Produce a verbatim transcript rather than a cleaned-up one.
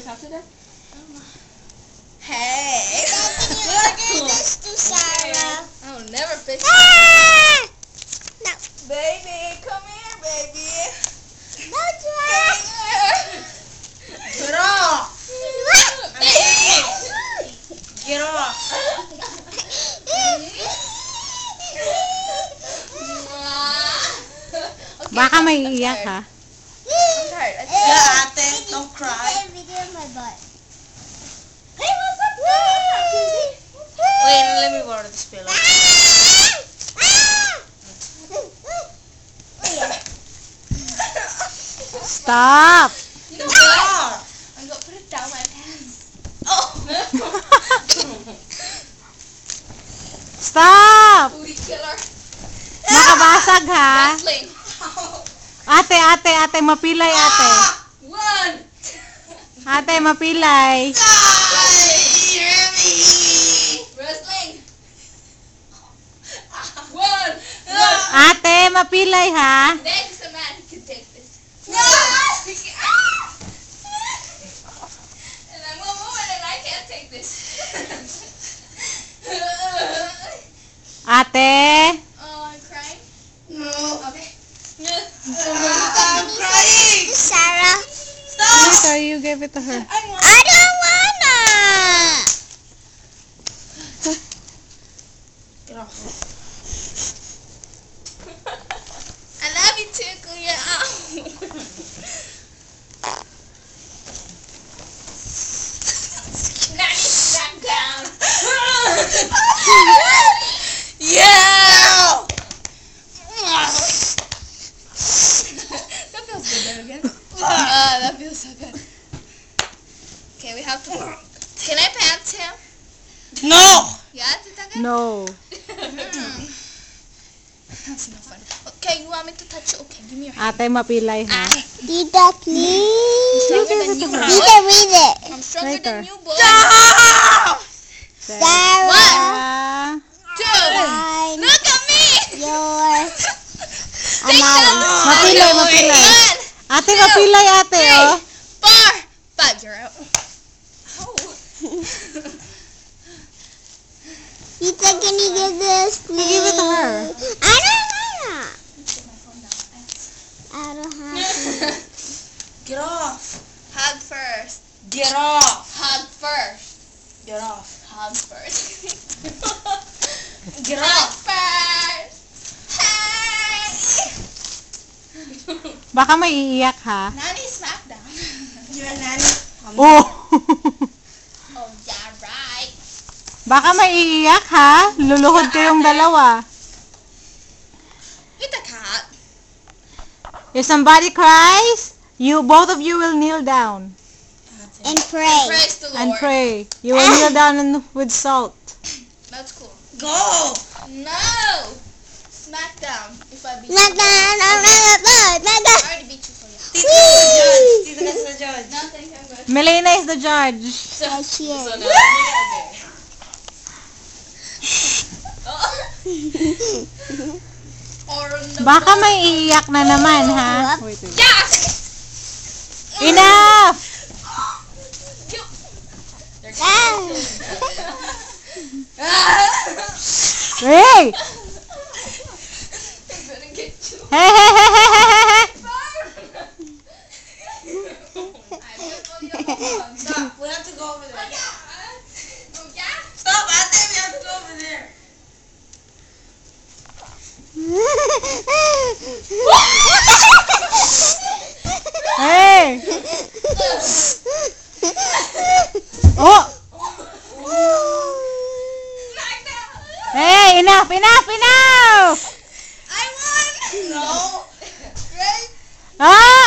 talk to them? Hey. What is this to Sarah? I'll never fish. Ah! No. Baby, come here, baby. Don't try. Get off. Get off. Okay, Baka may iiyak ha. I'm tired. I Yeah, ate, don't cry. Video of my butt. Hey, what's up, baby? Wait, let me borrow this pillow. Stop! No, I'm gonna put it down my pants. Oh! Stop! Booty killer. Nakabasag ha. Wrestling. Ate, ate, ate, mapilay ate. One. Ate, mapilay. Wrestling. One. Ate, mapilay ha. Next, a man can take this. No! And I'm a woman and I can't take this. Ate. Oh, I'm crying? No. Okay. I'm crying. Sarah. Later, you gave it to her. I don't wanna. Get off. I love you too, Kuya. Nanny, back down. Yeah! That feels good there again. Ah, that feels so good. Okay, we have to. Can I pants him? No! Yeah, Tita? No. That's no fun. Okay, you want me to touch you? Okay, give me your hand. Ate, mapilay ha. Ah, Tita, please. stronger than you, boy. Tita, read it. I'm stronger Later. than you, boy. Sarah. Ah. Two. Fine. Look at me. Your. Six. Mapilay, mapilay. One, Ate, mapilay ate oh. four, five. You're out. Ow. Tita, can you give this, please? Give it to her. I don't wanna. Put my phone down. I don't have to. Get off! Hug first. Get off! Hug first. Get off! Hug first. Get Hug off! first. Hey. Baka may iiyak ha. Nanny smackdown. You're a nanny. Oh. Oh, yeah, right. Baka may iiyak ha. Luluhod kayong dalawa. With the cat. If somebody cries, you both of you will kneel down And pray. Praise the Lord. and pray. You will kneel down and with salt. That's cool. Go! No! Smackdown. If I beat Not you. that, not that, not I that. already beat you for you. Tita is the judge. Tita is the judge. Nothing, I'm good. Melina is the judge. I cheer. Or on the Baka floor. may iiyak na naman ha. Wait, wait. Yes! Enough! Ah. Hey! I'm gonna get you. Hey, hey, hey, hey, hey, hey. Stop. We have to go over there. Oh, yeah? Stop, Ate. We have to go over there. Hey! Oh! Hey, enough, enough, enough! I won! No. Right? Ah!